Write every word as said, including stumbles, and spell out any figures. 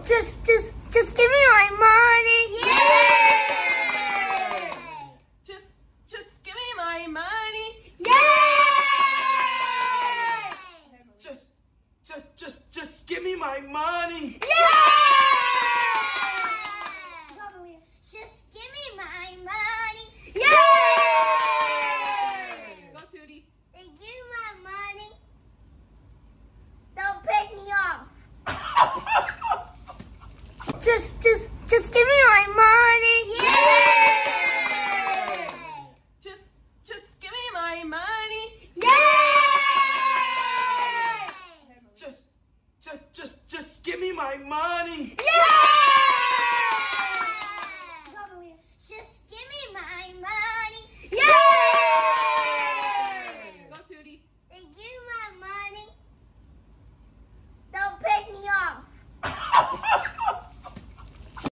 Just, just, just give me my money. Yay! Just, just give me my money. Yay! Just, just, just, just give me my money. Yay! Just give me my money. Yay! Go, Tootie. They give me my money. Don't piss me off. Just, just, just give me my money.